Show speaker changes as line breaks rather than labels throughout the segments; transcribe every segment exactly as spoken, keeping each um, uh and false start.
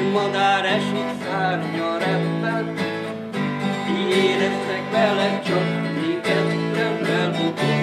madár esik, szárnya reppen, éreztek vele csak minket rendben bukott.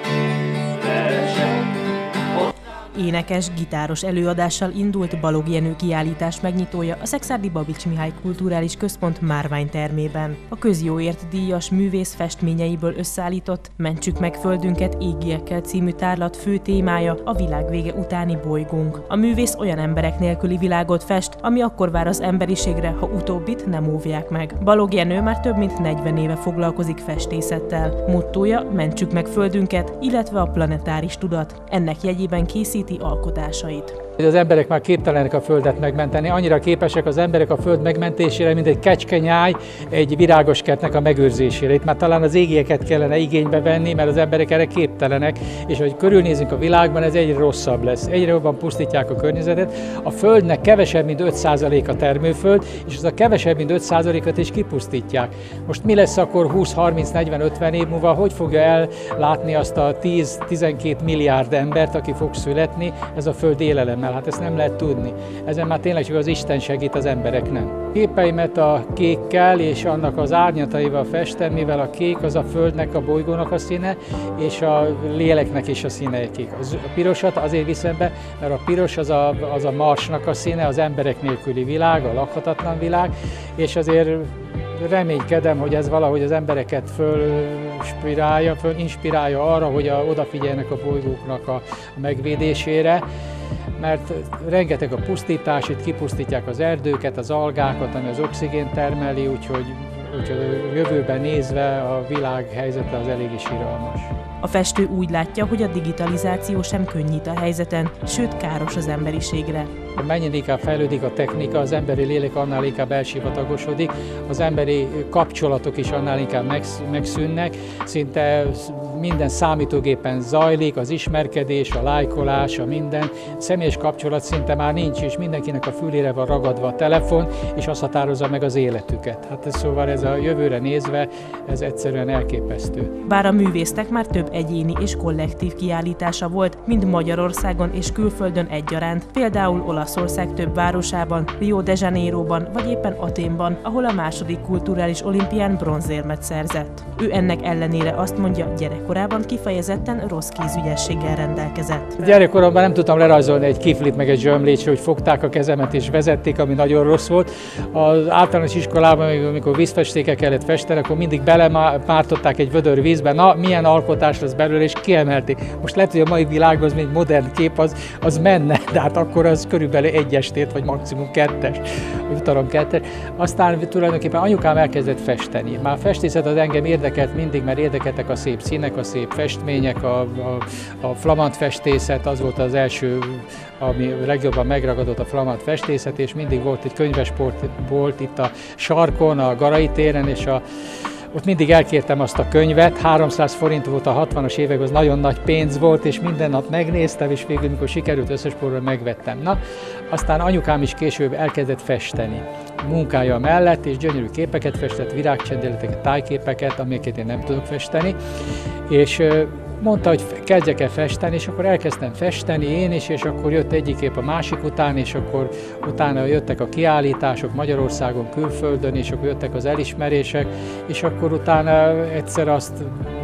Énekes, gitáros előadással indult Balogh Jenő kiállítás megnyitója a Szekszárdi Babits Mihály Kulturális Központ márványtermében. A közjóért díjas művész festményeiből összeállított Mentsük meg földünket égiekkel című tárlat fő témája a világ vége utáni bolygónk. A művész olyan emberek nélküli világot fest, ami akkor vár az emberiségre, ha utóbbit nem óvják meg. Balogh Jenő már több mint negyven éve foglalkozik festészettel. Mottója Mentsük meg földünket, illetve a planetáris tudat. Ennek jegyében készít alkotásait.
Az emberek már képtelenek a földet megmenteni, annyira képesek az emberek a föld megmentésére, mint egy kecskenyáj egy virágos kertnek a megőrzésére. Itt már talán az égieket kellene igénybe venni, mert az emberek erre képtelenek, és hogy körülnézünk a világban, ez egyre rosszabb lesz. Egyre jobban pusztítják a környezetet. A földnek kevesebb, mint öt százalék a termőföld, és az a kevesebb, mint öt százalékot is kipusztítják. Most mi lesz akkor húsz, harminc, negyven, ötven év múlva, hogy fogja ellátni azt a tíz-tizenkét milliárd embert, aki fog születni, ez a föld élelemmel? Hát ezt nem lehet tudni. Ezen már tényleg csak az Isten segít, az emberek nem. Képeimet a kékkel és annak az árnyataival festem, mivel a kék az a földnek, a bolygónak a színe, és a léleknek is a színe kék. A pirosat azért viszem be, mert a piros az a, az a Marsnak a színe, az emberek nélküli világ, a lakhatatlan világ, és azért reménykedem, hogy ez valahogy az embereket fölinspirálja, fölinspirálja arra, hogy a, odafigyeljenek a bolygóknak a, a megvédésére, mert rengeteg a pusztítás, itt kipusztítják az erdőket, az algákat, ami az oxigént termeli, úgyhogy, úgyhogy a jövőben nézve a világ helyzete az elég is irgalmas.
A festő úgy látja, hogy a digitalizáció sem könnyít a helyzeten, sőt káros az emberiségre.
Mennyire inkább fejlődik a technika, az emberi lélek annál inkább elsivatagosodik, az emberi kapcsolatok is annál inkább megszűnnek, szinte minden számítógépen zajlik, az ismerkedés, a lájkolás, a minden. Személyes kapcsolat szinte már nincs, és mindenkinek a fülére van ragadva a telefon, és azt határozza meg az életüket. Hát ez, szóval ez a jövőre nézve, ez egyszerűen elképesztő.
Bár a művésznek már több egyéni és kollektív kiállítása volt, mind Magyarországon és külföldön egyaránt, például Olaszország több városában, Rio de Janeiroban vagy éppen Athénban, ahol a második kulturális olimpián bronzérmet szerzett. Ő ennek ellenére azt mondja, gyerekkorában kifejezetten rossz kézügyességgel rendelkezett.
Gyerekkoromban nem tudtam lerajzolni egy kiflit meg egy zsömlét, hogy fogták a kezemet és vezették, ami nagyon rossz volt. Az általános iskolában, amikor vízfestékkel kellett festeni, akkor mindig belemártották egy vödör vízbe, na milyen alkotás lesz belőle, és kiemelték. Most lehet, hogy a mai világban az még modern kép, az, az menne, de hát akkor az körülbelül egyes tért, vagy maximum kettes, vagy utalom kettes. Aztán tulajdonképpen anyukám elkezdett festeni. Már a festészet az engem érdekelt mindig, mert érdekeltek a szép színek, a szép festmények, a, a, a flamand festészet, az volt az első, ami legjobban megragadott, a flamand festészet, és mindig volt egy könyvesport volt itt a sarkon, a Garai téren, és a ott mindig elkértem azt a könyvet, háromszáz forint volt a hatvanas években, az nagyon nagy pénz volt, és minden nap megnéztem, és végül, mikor sikerült összespórolni, megvettem. Na, aztán anyukám is később elkezdett festeni munkája mellett, és gyönyörű képeket festett, virágcsendeleteket, tájképeket, amiket én nem tudok festeni, és mondta, hogy kezdjek el festeni, és akkor elkezdtem festeni én is, és akkor jött egyik kép a másik után, és akkor utána jöttek a kiállítások Magyarországon, külföldön, és akkor jöttek az elismerések, és akkor utána egyszer azt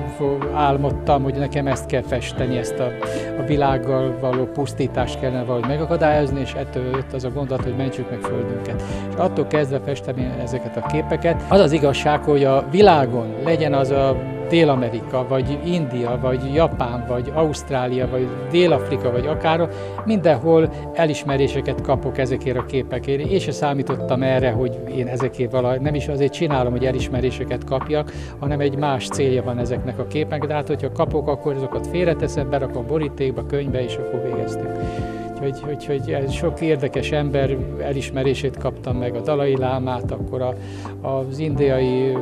álmodtam, hogy nekem ezt kell festeni, ezt a, a világgal való pusztítást kellene valahogy megakadályozni, és ettől jött az a gondolat, hogy mentsük meg földünket. És attól kezdve festem én ezeket a képeket. Az az igazság, hogy a világon legyen az a Dél-Amerika, vagy India, vagy Japán, vagy Ausztrália, vagy Dél-Afrika, vagy akár, mindenhol elismeréseket kapok ezekért a képekért. Én sem számítottam erre, hogy én ezekért valahogy, nem is azért csinálom, hogy elismeréseket kapjak, hanem egy más célja van ezeknek a képeknek. De hát, hogyha kapok, akkor azokat félreteszem, berakom borítékba, könyvbe, és akkor végeztük. Úgyhogy, úgyhogy sok érdekes ember elismerését kaptam meg, a Dalai Lámát, akkor a, az indiai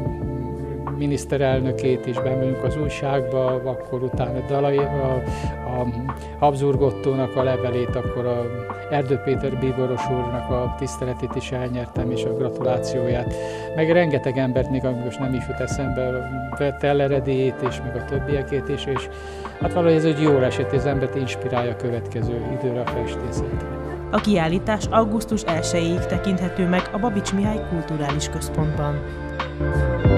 miniszterelnökét is bemegyünk az újságba, akkor utána Dalai, a, a Habsburg-Ottónak a levelét, akkor a Erdő Péter bíboros úrnak a tiszteletét is elnyertem, és a gratulációját. Meg rengeteg embert, még most nem is jut eszembe, Telleredélyét és meg a többiekét is, és hát valahogy ez egy jól esett, az embert inspirálja a következő időre a festészetre.
A kiállítás augusztus elsejéig tekinthető meg a Babits Mihály Kulturális Központban.